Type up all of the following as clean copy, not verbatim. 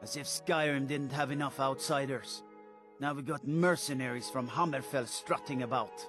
As if Skyrim didn't have enough outsiders. Now we got mercenaries from Hammerfell strutting about.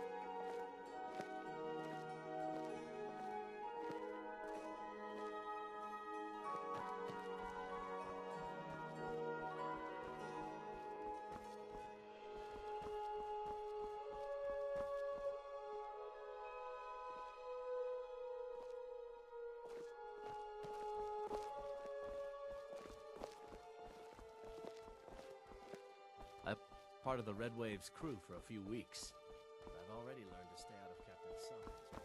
Part of the Red Wave's crew for a few weeks. But I've already learned to stay out of Captain Summon's.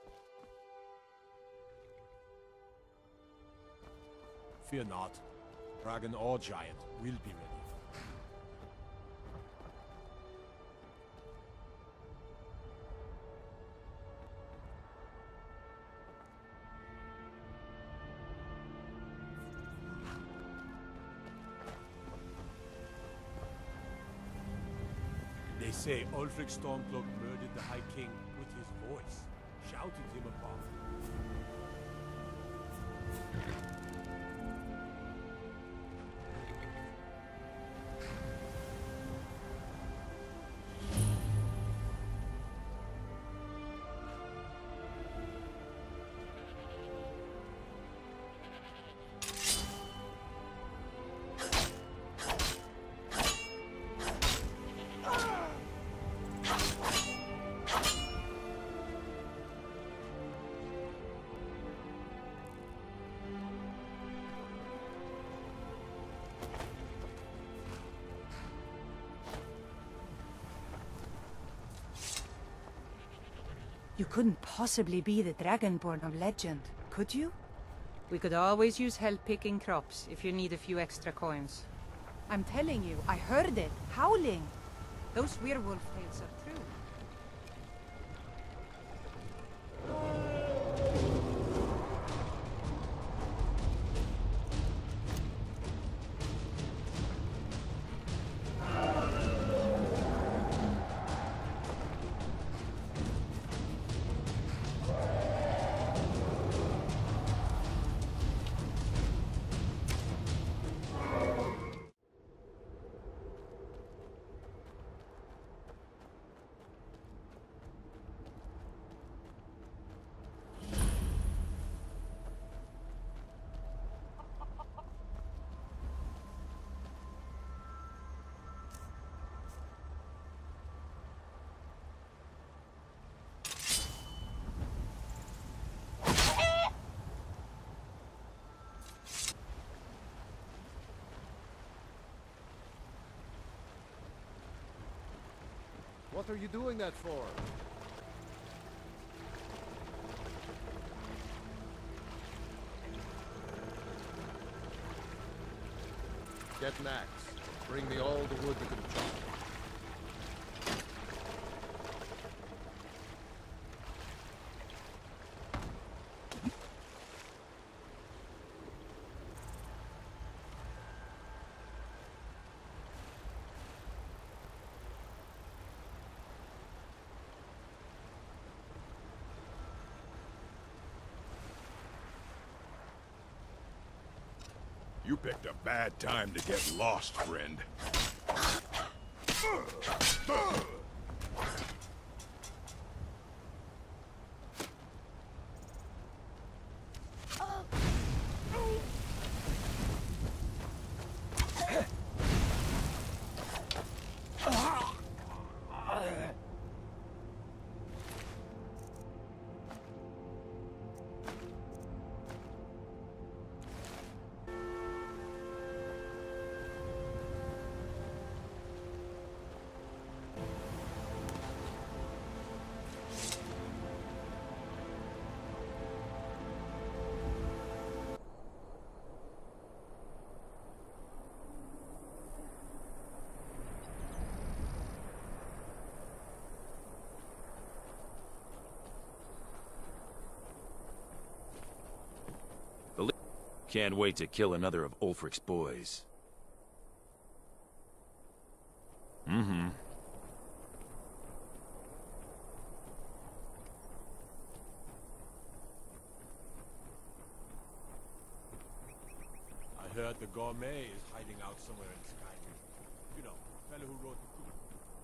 Fear not. Dragon or giant will be ready. They say Ulfric Stormcloak murdered the High King with his voice, shouted him upon. You couldn't possibly be the Dragonborn of legend, could you? We could always use help picking crops if you need a few extra coins. I'm telling you, I heard it, howling. Those werewolf tales are true. What are you doing that for? Get an axe. Bring me all the wood you can chop. You picked a bad time to get lost, friend. Can't wait to kill another of Ulfric's boys. Mm-hmm. I heard heard the gourmet is hiding out somewhere in Skyrim. You know, fellow who wrote the book.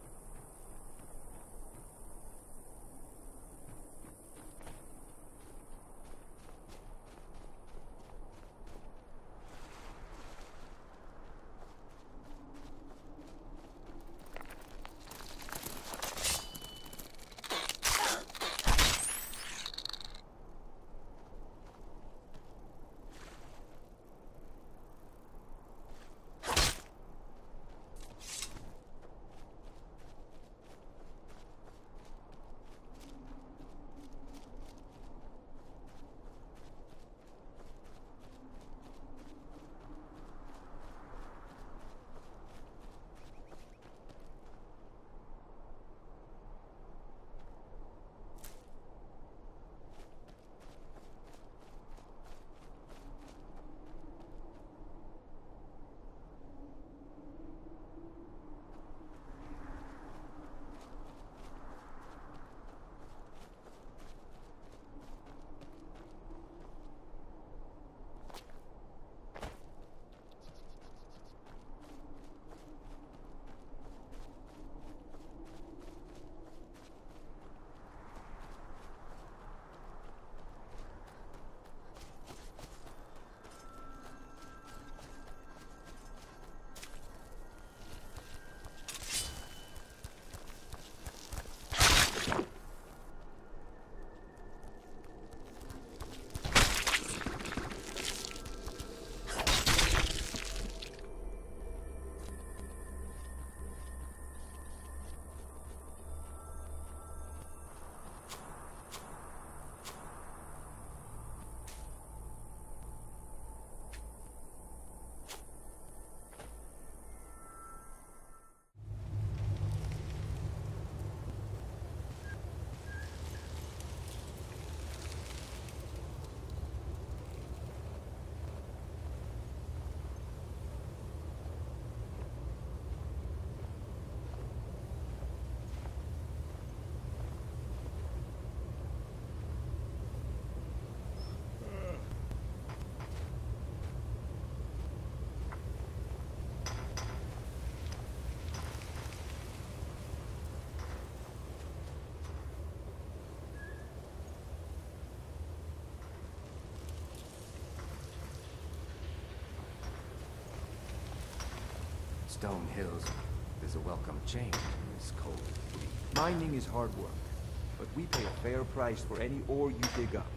Stone Hills is a welcome change in this cold. Mining is hard work, but we pay a fair price for any ore you dig up.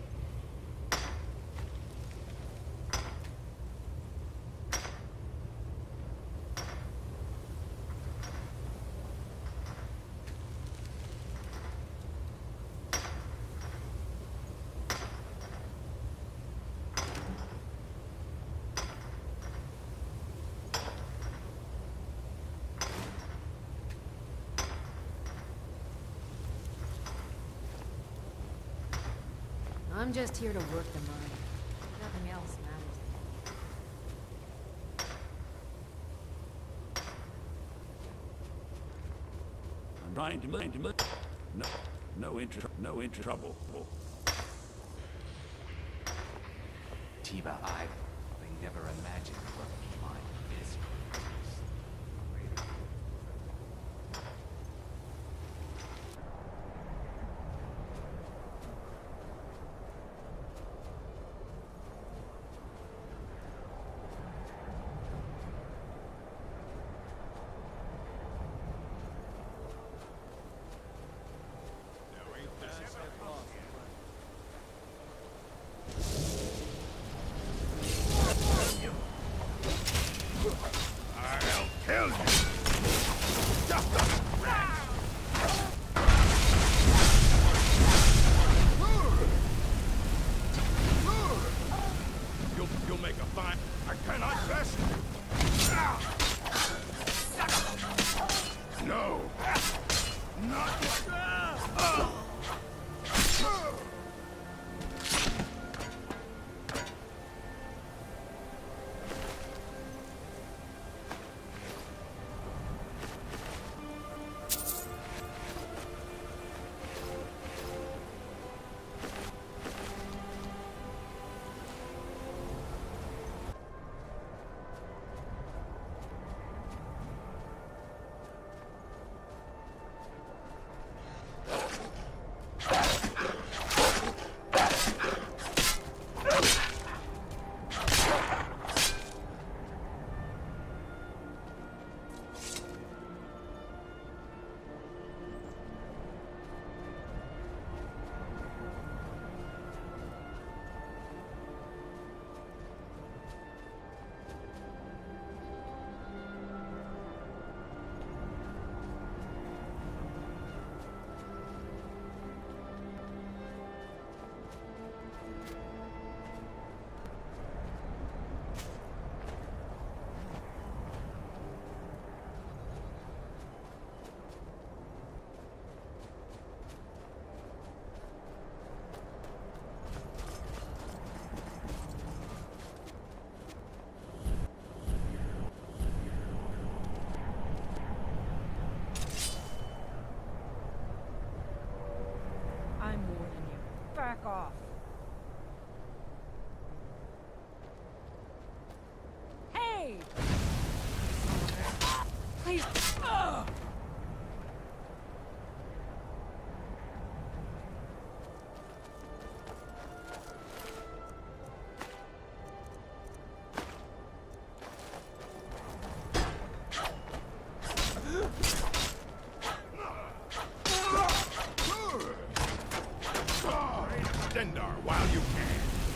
I'm just here to work the mine. Nothing else matters. I'm trying to look. No interest trouble. Tiba, I never imagined what mine is. back off. Hey! Please. Dendar while you can.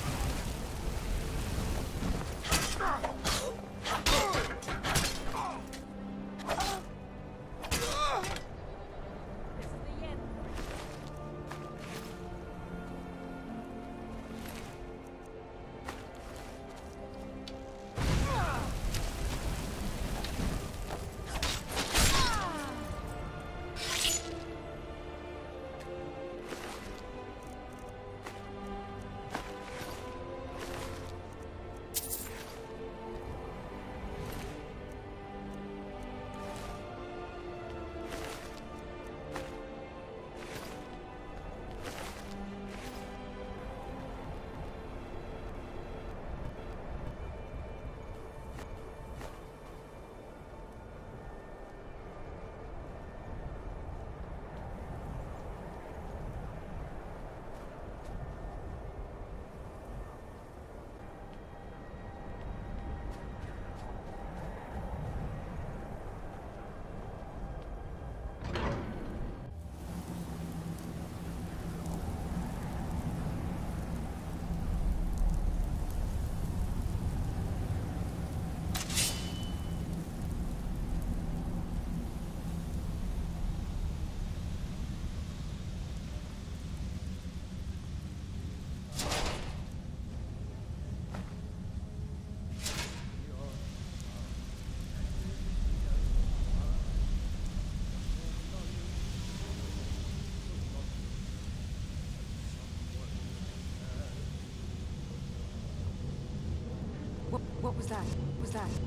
What was that? What was that?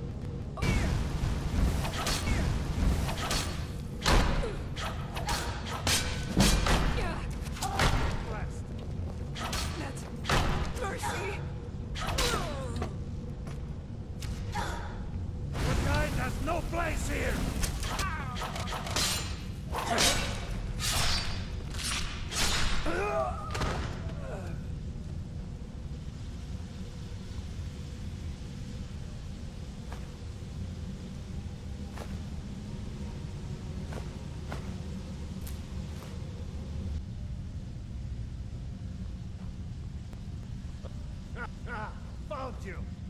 That's mercy. Your kind has no place here! Found you!